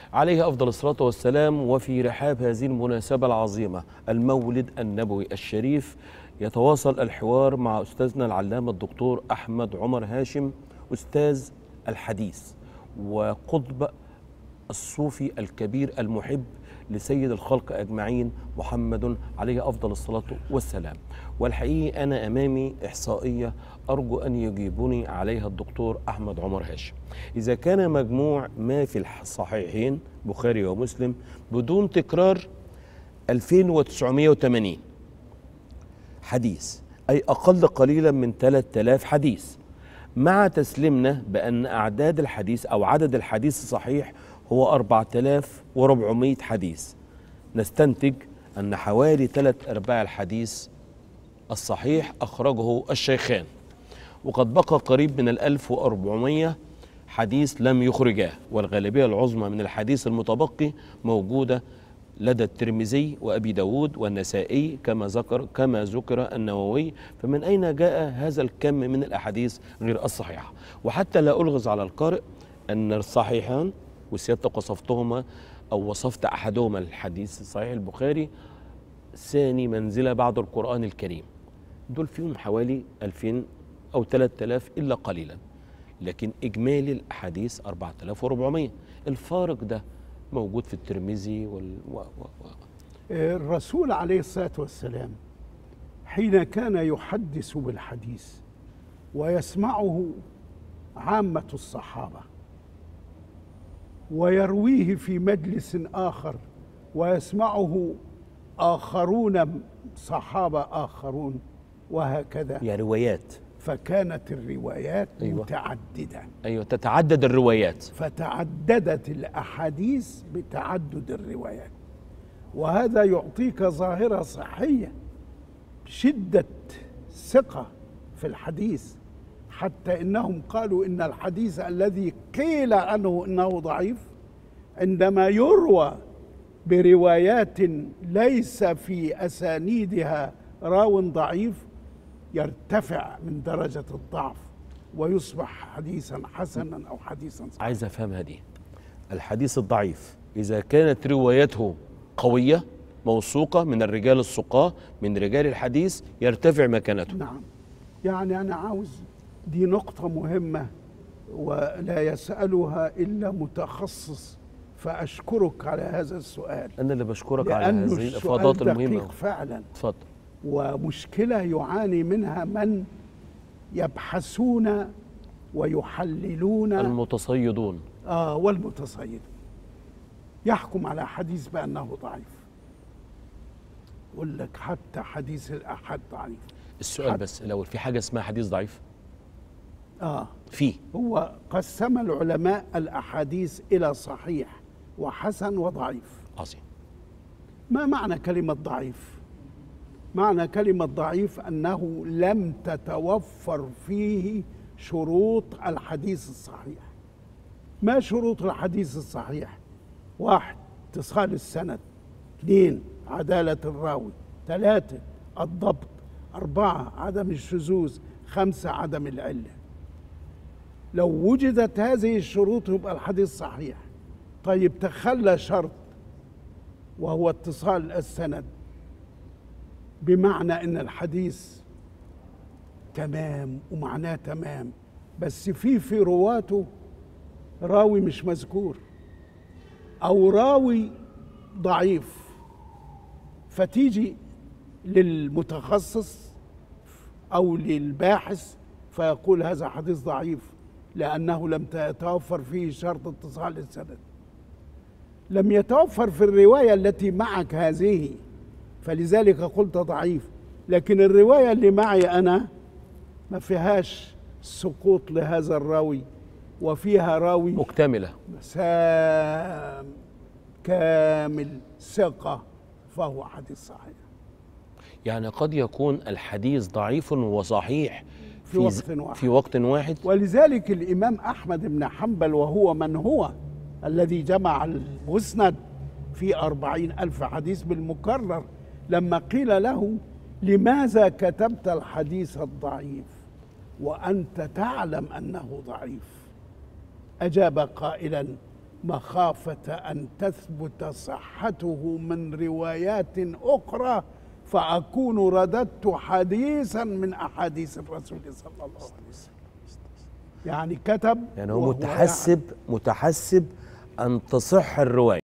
عليه أفضل الصلاة والسلام. وفي رحاب هذه المناسبة العظيمة، المولد النبوي الشريف، يتواصل الحوار مع أستاذنا العلامة الدكتور أحمد عمر هاشم، أستاذ الحديث وقطب الصوفي الكبير المحب لسيد الخلق أجمعين محمد عليه أفضل الصلاة والسلام. والحقيقة أنا أمامي إحصائية أرجو أن يجيبني عليها الدكتور أحمد عمر هاشم. إذا كان مجموع ما في الصحيحين بخاري ومسلم بدون تكرار 2980 حديث، أي أقل قليلا من 3000 حديث، مع تسليمنا بأن أعداد الحديث أو عدد الحديث الصحيح هو 4400 حديث، نستنتج أن حوالي 3/4 الحديث الصحيح أخرجه الشيخان، وقد بقى قريب من 1400 حديث لم يخرجاه، والغالبية العظمى من الحديث المتبقي موجودة لدى الترمذي وأبي داود والنسائي كما ذكر النووي. فمن أين جاء هذا الكم من الأحاديث غير الصحيحة؟ وحتى لا ألغز على القارئ أن الصحيحان وسيادتك وصفتهما أو وصفت أحدهما الحديث الصحيح البخاري ثاني منزلة بعد القرآن الكريم، دول فيهم حوالي 2000 أو 3000 إلا قليلا، لكن إجمالي الأحاديث 4400. الفارق ده موجود في الترمذي الرسول عليه الصلاة والسلام حين كان يحدث بالحديث ويسمعه عامة الصحابة ويرويه في مجلس آخر ويسمعه آخرون صحابة آخرون وهكذا، يعني روايات، فكانت الروايات أيوة. متعددة، أيوة، تتعدد الروايات، فتعددت الأحاديث بتعدد الروايات، وهذا يعطيك ظاهرة صحية، شدة ثقة في الحديث، حتى إنهم قالوا إن الحديث الذي قيل عنه إنه ضعيف عندما يروى بروايات ليس في أسانيدها راو ضعيف يرتفع من درجة الضعف ويصبح حديثا حسنا أو حديثا صحيحا. عايز أفهمها دي. الحديث الضعيف إذا كانت روايته قوية موثوقة من الرجال الثقاة من رجال الحديث يرتفع مكانته. نعم، يعني أنا عاوز دي نقطة مهمة ولا يسألها إلا متخصص، فأشكرك على هذا السؤال. أنا اللي بشكرك على هذه الإفاضات المهمة فعلا. اتفضل. ومشكلة يعاني منها من يبحثون ويحللون، المتصيدون. والمتصيدون يحكم على حديث بأنه ضعيف، يقول لك حتى حديث الأحد ضعيف. السؤال بس الأول، في حاجة اسمها حديث ضعيف؟ فيه. هو قسم العلماء الأحاديث إلى صحيح وحسن وضعيف. عظيم. ما معنى كلمة ضعيف؟ معنى كلمة ضعيف أنه لم تتوفر فيه شروط الحديث الصحيح. ما شروط الحديث الصحيح؟ 1 اتصال السند، 2 عدالة الراوي، 3 الضبط، 4 عدم الشذوذ، 5 عدم العلة. لو وجدت هذه الشروط يبقى الحديث صحيح. طيب تخلى شرط وهو اتصال السند، بمعنى ان الحديث تمام ومعناه تمام، بس في رواته راوي مش مذكور او راوي ضعيف، فتيجي للمتخصص او للباحث فيقول هذا حديث ضعيف لأنه لم يتوفر فيه شرط اتصال السند، لم يتوفر في الرواية التي معك هذه، فلذلك قلت ضعيف. لكن الرواية اللي معي أنا ما فيهاش سقوط لهذا الراوي، وفيها راوي مكتملة كامل ثقة، فهو حديث صحيح. يعني قد يكون الحديث ضعيف وصحيح في وقت واحد. ولذلك الإمام أحمد بن حنبل، وهو من هو الذي جمع المسند في 40,000 حديث بالمكرر، لما قيل له لماذا كتبت الحديث الضعيف وأنت تعلم أنه ضعيف، أجاب قائلا مخافة أن تثبت صحته من روايات أخرى فأكون رددت حديثا من أحاديث الرسول صلى الله عليه وسلم. يعني كتب، يعني هو وهو متحسب أن تصح الرواية.